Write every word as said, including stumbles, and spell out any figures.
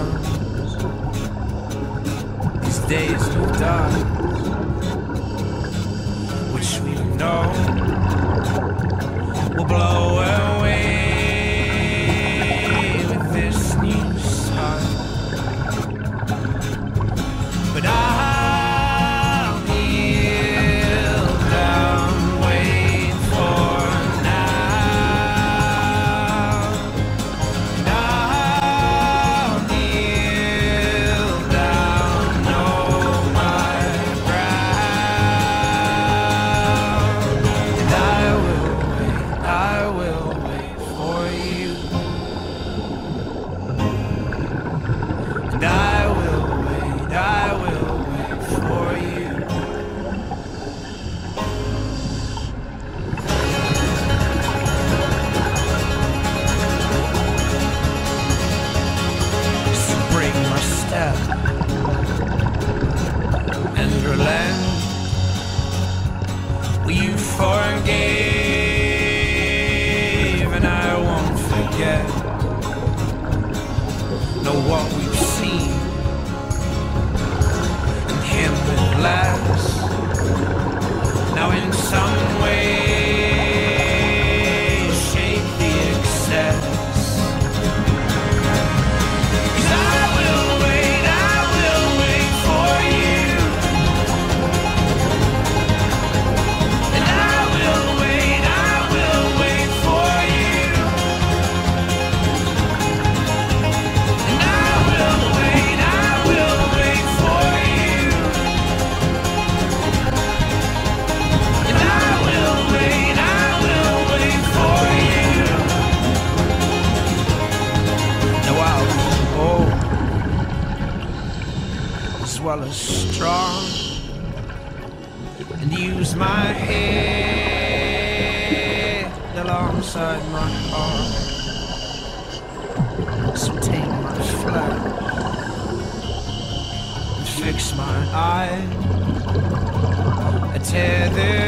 comes, these days of dark, which we know will blow away with this new sun. But I'll kneel down, wait for now. And I'll kneel down, know my ground. And I will wait, I will wait for you. And I will wait, I will wait for you. So break my step and relent. Well, you forgave, and I won't forget. Know what we've seen and him with less. Now in some way shape the excess. 'Cause I will wait, I will wait for you. And I will wait, I will wait for you. And I will wait, I will wait for you. And I will wait, I will wait for you. Now I'll be old as well as strong, and use my head alongside my heart. So take my flesh and fix my eyes, a tether